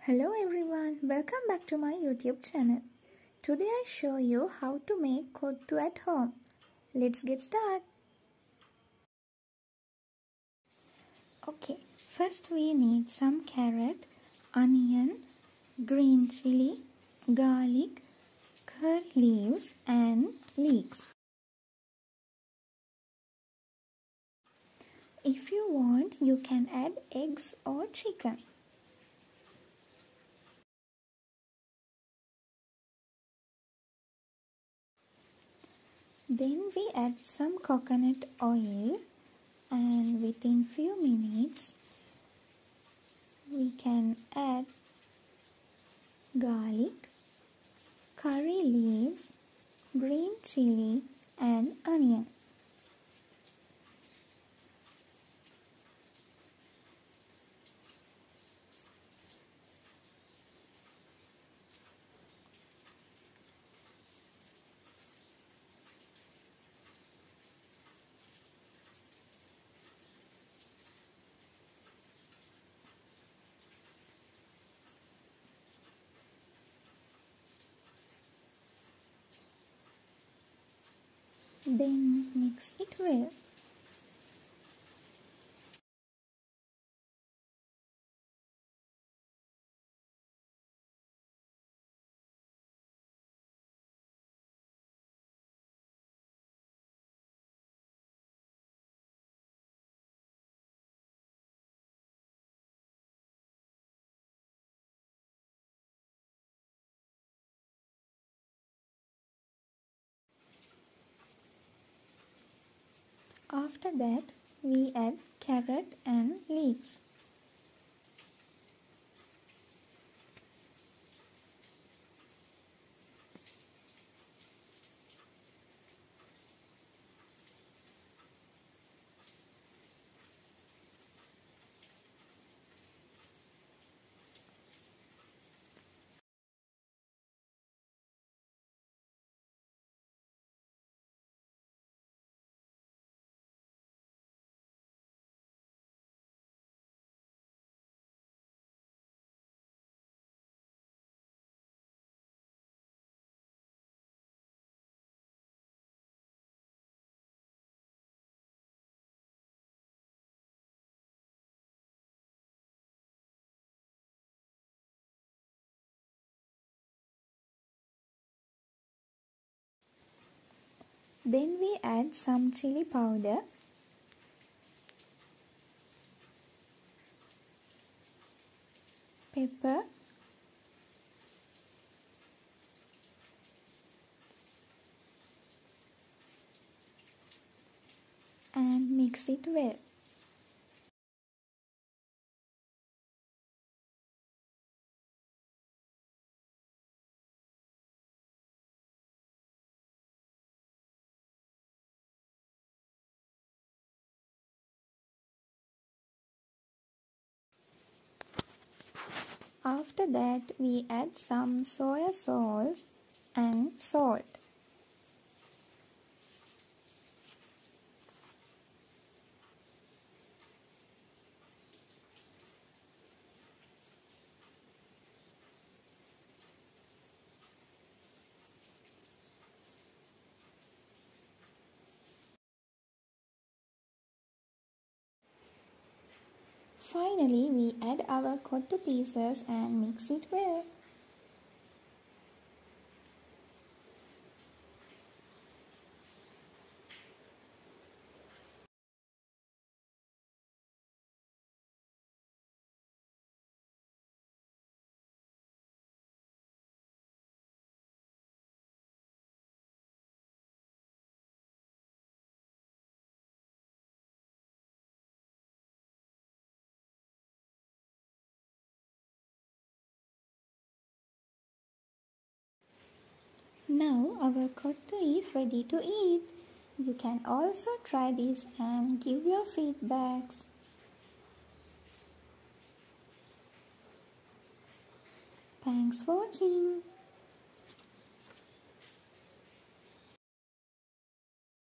Hello everyone, welcome back to my YouTube channel. Today I show you how to make kottu at home. Let's get started. Okay, first we need some carrot, onion, green chili, garlic, curry leaves and leeks. If you want, you can add eggs or chicken. Then we add some coconut oil and within few minutes we can add garlic, curry leaves, green chili and onion. Then mix it well. After that, we add carrot and leeks. Then we add some chili powder, pepper, and mix it well. After that, we add some soya sauce and salt. Finally, we add our kottu pieces and mix it well. Now our kottu is ready to eat. You can also try this and give your feedbacks. Thanks for watching.